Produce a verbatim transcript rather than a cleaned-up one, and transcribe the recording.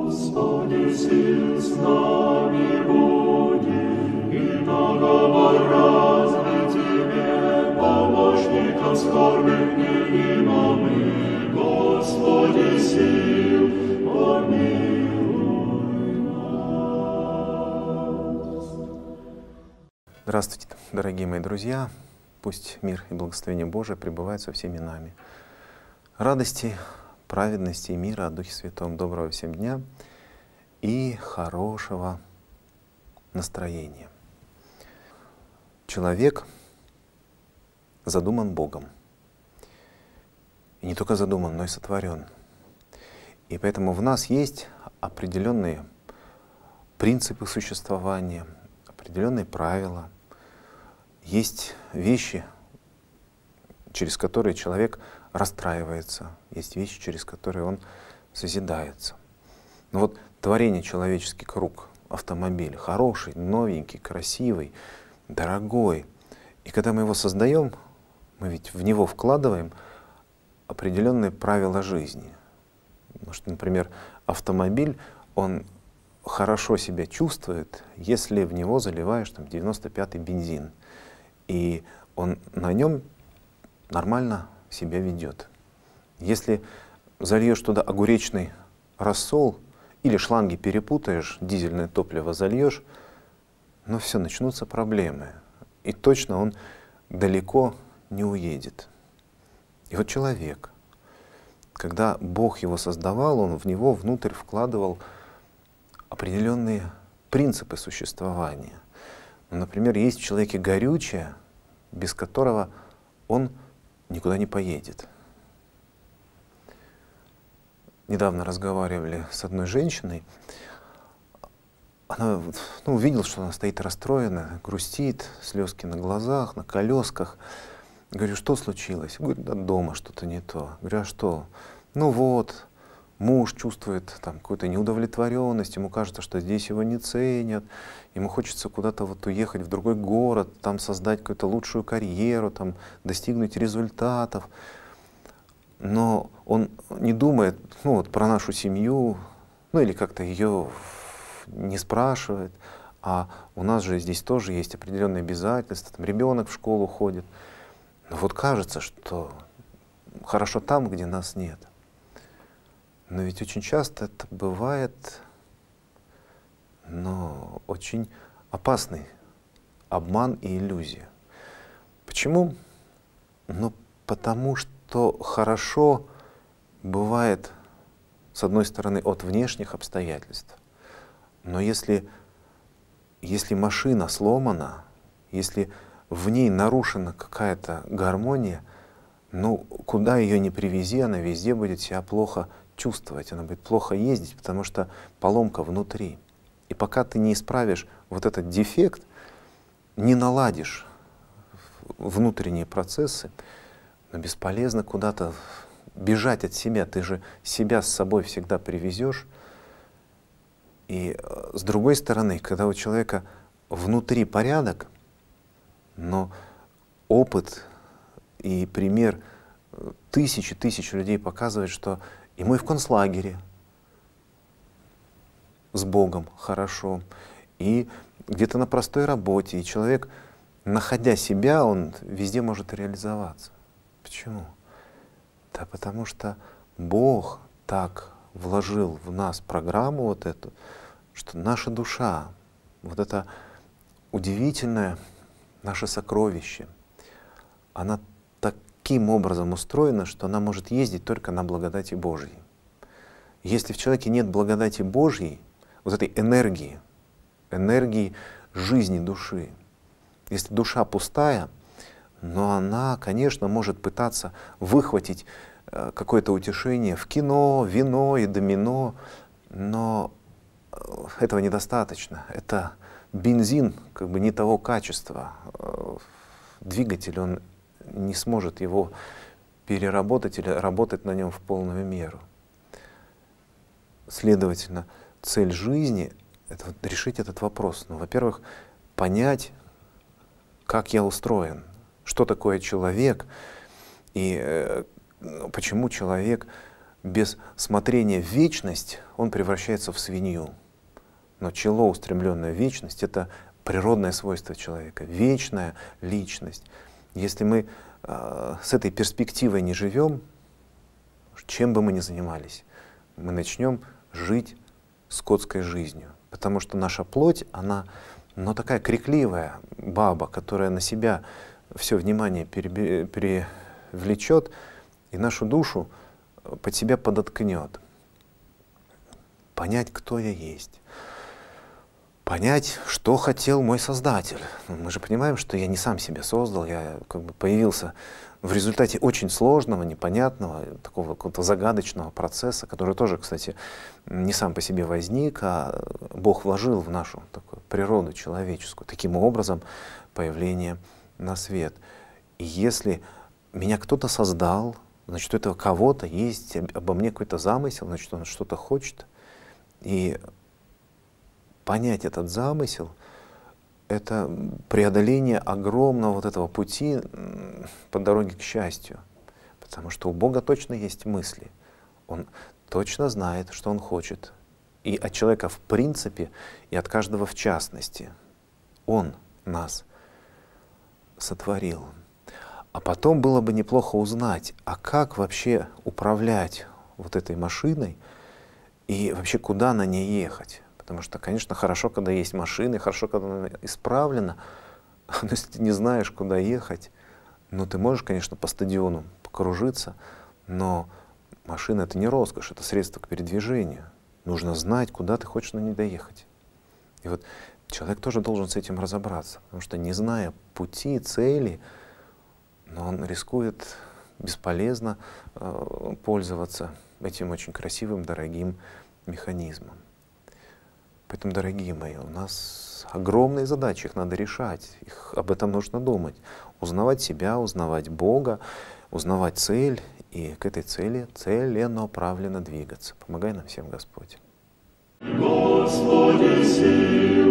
Господи, сил с нами будет, и договор разве Тебе, помощником скорбных невима мы, Господи, сил, помилуй нас. Здравствуйте, дорогие мои друзья! Пусть мир и благословение Божие пребывают со всеми нами. Радости, праведности и мира от Духе Святом. Доброго всем дня и хорошего настроения. Человек задуман Богом. И не только задуман, но и сотворен. И поэтому в нас есть определенные принципы существования, определенные правила. Есть вещи, через которые человек расстраивается, есть вещи, через которые он созидается. Но вот творение человеческих рук, автомобиль, хороший, новенький, красивый, дорогой. И когда мы его создаем, мы ведь в него вкладываем определенные правила жизни. Потому что, например, автомобиль, он хорошо себя чувствует, если в него заливаешь там девяносто пятый бензин. И он на нем нормально себя ведет. Если зальешь туда огуречный рассол или шланги перепутаешь, дизельное топливо зальешь, ну все, начнутся проблемы. И точно он далеко не уедет. И вот человек, когда Бог его создавал, он в него внутрь вкладывал определенные принципы существования. Например, есть в человеке горючее, без которого он никуда не поедет. Недавно разговаривали с одной женщиной. Она ну, увидела, что она стоит расстроена, грустит, слезки на глазах, на колесках. Говорю, что случилось? Говорит, да дома что-то не то. Говорю, а что? Ну вот, муж чувствует там какую-то неудовлетворенность, ему кажется, что здесь его не ценят, ему хочется куда-то вот уехать в другой город, там создать какую-то лучшую карьеру, там достигнуть результатов. Но он не думает ну, вот, про нашу семью, ну или как-то ее не спрашивает. А у нас же здесь тоже есть определенные обязательства, там ребенок в школу ходит. Но вот кажется, что хорошо там, где нас нет. Но ведь очень часто это бывает, но очень опасный обман и иллюзия. Почему? Ну, потому что хорошо бывает, с одной стороны, от внешних обстоятельств. Но если, если машина сломана, если в ней нарушена какая-то гармония, ну, куда ее ни привези, она везде будет себя плохо чувствовать, она будет плохо ездить, потому что поломка внутри. И пока ты не исправишь вот этот дефект, не наладишь внутренние процессы, но бесполезно куда-то бежать от себя. Ты же себя с собой всегда привезешь. И с другой стороны, когда у человека внутри порядок, но опыт и пример тысячи тысяч людей показывает, что ему и в концлагере с Богом хорошо, и где-то на простой работе. И человек, находя себя, он везде может реализоваться. Почему? Да потому что Бог так вложил в нас программу вот эту, что наша душа, вот это удивительное наше сокровище, она таким образом устроена, что она может ездить только на благодати Божьей. Если в человеке нет благодати Божьей, вот этой энергии, энергии жизни души, если душа пустая, но она, конечно, может пытаться выхватить э, какое-то утешение в кино, вино и домино, но этого недостаточно. Это бензин как бы не того качества. Двигатель, он не сможет его переработать или работать на нем в полную меру. Следовательно, цель жизни — это вот решить этот вопрос. Ну, во-первых, понять, как я устроен, что такое человек и э, почему человек без смотрения в вечность он превращается в свинью. Но чело, устремленное в вечность, это природное свойство человека, вечная личность. Если мы э, с этой перспективой не живем, чем бы мы ни занимались, мы начнем жить скотской жизнью. Потому что наша плоть, она ну, такая крикливая баба, которая на себя все внимание перевлечет и нашу душу под себя подоткнет. Понять, кто я есть. Понять, что хотел мой Создатель. Мы же понимаем, что я не сам себя создал, я как бы появился в результате очень сложного, непонятного, такого какого-то загадочного процесса, который тоже, кстати, не сам по себе возник, а Бог вложил в нашу такую природу человеческую, таким образом появление на свет. И если меня кто-то создал, значит, у этого кого-то есть обо мне какой-то замысел, значит, он что-то хочет. И понять этот замысел — это преодоление огромного вот этого пути по дороге к счастью. Потому что у Бога точно есть мысли. Он точно знает, что Он хочет. И от человека в принципе, и от каждого в частности. Он нас сотворил. А потом было бы неплохо узнать, а как вообще управлять вот этой машиной и вообще куда на ней ехать. Потому что, конечно, хорошо, когда есть машины, хорошо, когда она исправлена, но если ты не знаешь, куда ехать, ну ты можешь, конечно, по стадиону покружиться, но машина — это не роскошь, это средство к передвижению. Нужно знать, куда ты хочешь на ней доехать. И вот человек тоже должен с этим разобраться, потому что, не зная пути, цели, но он рискует бесполезно э, пользоваться этим очень красивым, дорогим механизмом. Поэтому, дорогие мои, у нас огромные задачи, их надо решать, их, об этом нужно думать. Узнавать себя, узнавать Бога, узнавать цель, и к этой цели целенаправленно двигаться. Помогай нам всем, Господь. Господи, сил.